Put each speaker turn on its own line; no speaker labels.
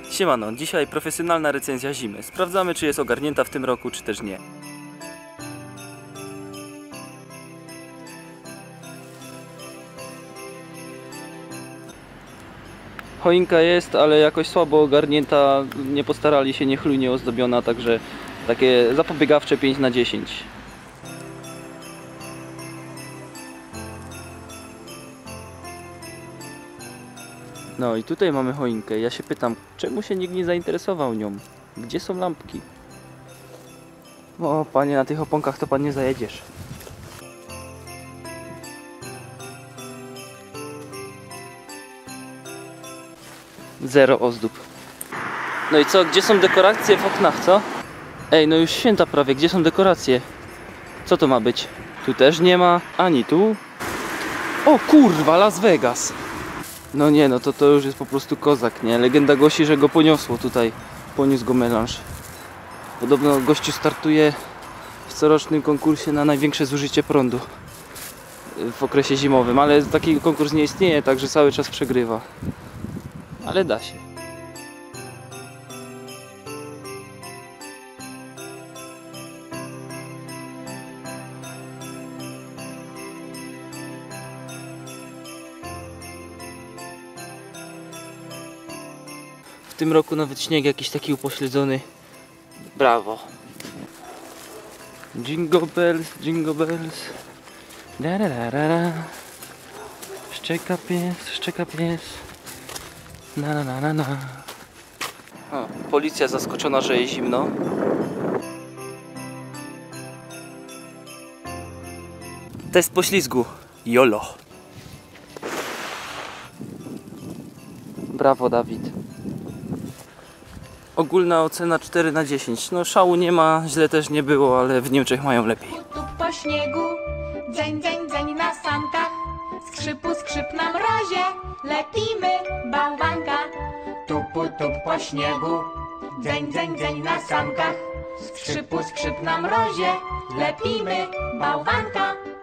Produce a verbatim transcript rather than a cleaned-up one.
Siemano, dzisiaj profesjonalna recenzja zimy. Sprawdzamy, czy jest ogarnięta w tym roku, czy też nie. Choinka jest, ale jakoś słabo ogarnięta, nie postarali się, niechlujnie ozdobiona, także takie zapobiegawcze pięć na dziesięć. No i tutaj mamy choinkę. Ja się pytam, czemu się nikt nie zainteresował nią? Gdzie są lampki? O panie, na tych oponkach to pan nie zajedziesz. Zero ozdób. No i co, gdzie są dekoracje w oknach, co? Ej, no już święta prawie, gdzie są dekoracje? Co to ma być? Tu też nie ma, ani tu. O kurwa, Las Vegas! No nie, no to to już jest po prostu kozak, nie? Legenda głosi, że go poniosło tutaj. Poniósł go melanż. Podobno gościu startuje w corocznym konkursie na największe zużycie prądu w okresie zimowym, ale taki konkurs nie istnieje, także cały czas przegrywa. Ale da się. W tym roku nawet śnieg jakiś taki upośledzony. Brawo. Jingle bells, jingle bells. Da, da, da, da, da. Szczeka pies, szczeka pies. Na na na na na. O, policja zaskoczona, że jest zimno. Test poślizgu. Jolo. Brawo, Dawid. Ogólna ocena cztery na dziesięć. No szału nie ma, źle też nie było, ale w Niemczech mają lepiej.
Tu po śniegu, dzeń, dzeń, dzeń na sankach. Skrzypu, skrzyp na mrozie, lepimy bałwanka. Tupu, tup po śniegu, dzeń, dzeń, dzeń na sankach. Skrzypu, skrzyp na mrozie, lepimy bałwanka.